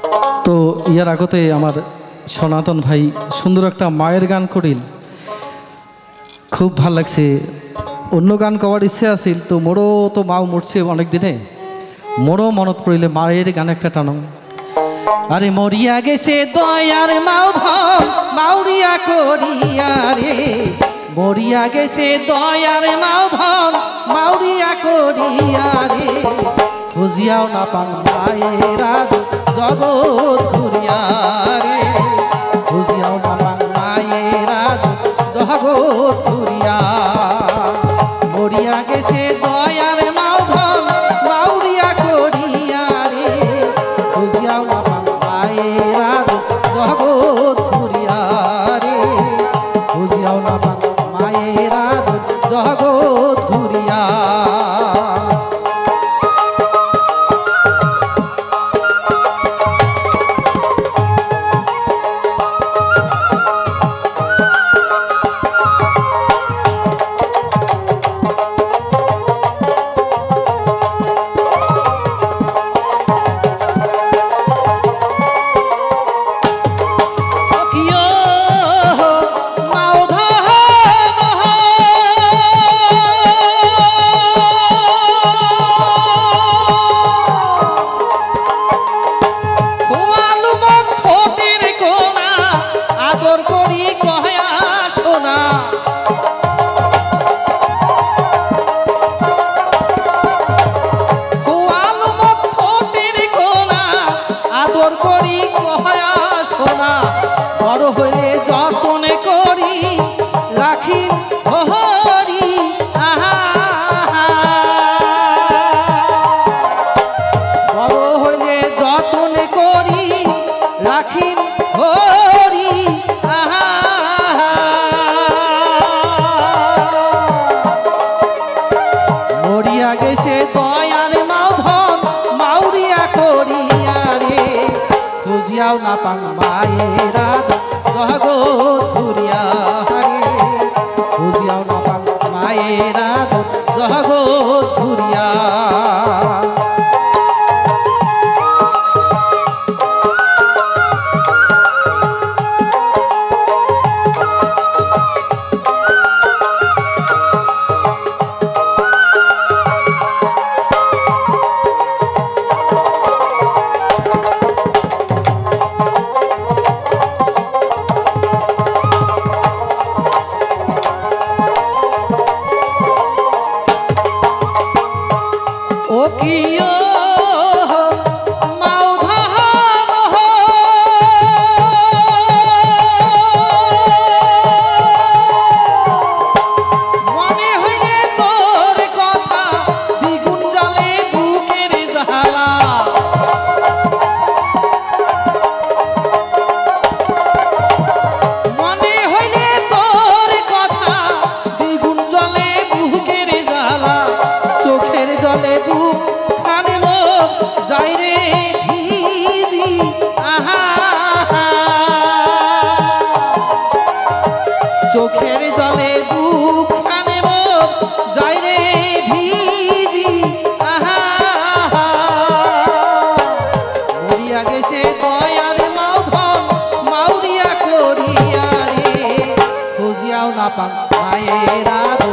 তো ইয়ার আগতে আমার সনাতন ভাই সুন্দর একটা মায়ের গান করিল, খুব ভাল লাগছে। অন্য গান করার ইচ্ছে আছিল, তো মোরও তো মাও মরছে অনেক দিনে, মোরও মনত পড়িলে মায়ের গান একটা টানো। আরে মরিয়া গেছে দয়ার মাও ধন মাউরিয়া করিয়া রে, মরিয়া গেছে দয়ার মাও ধন মাউরিয়া করিয়া রে, খুঁজিয়াও না পান মায়েরা জগৎ ঘুরিয়া রে, খুঁজিয়াও না পান মায়েরা জগৎ ঘুরিয়া। মরিয়া গেছে দয়ার মাও ধন মাউরিয়া করিয়া রে, খুঁজিয়াও না পান মায়েরা জগৎ ঘুরিয়া রে, খুঁজিয়াও না পান মায়েরা জগৎ ঘুরিয়া। বড় হইলে যতনে করি রাখি হরি, বড় হইলে যতনে করি রাখি হরি, মরিয়া গেছে দয়ার মাও ধন মাউরিয়া করিয়া রে, খুঁজিয়াও না পান মায়েরা জগৎ ঘুরিয়া রে, খুঁজিয়াও না পান মায়েরা জগৎ ঘুরিয়া। ও কিও মাও ধন মনে হইলে তোর কথা দ্বিগুণ জলে বুকের জ্বালা, মনে হইলে তোর কথা দ্বিগুণ জলে বুকের জ্বালা, চোখের জলে বুক খানে মুখ যাই রে ভিজি, চোখের জলে বুক খানে মুখ যাই রে ভিজি, মরিয়া গেছে দয়ার মাও ধন মাউরিয়া করিয়া রে, খুঁজিয়াও না পান মায়েরা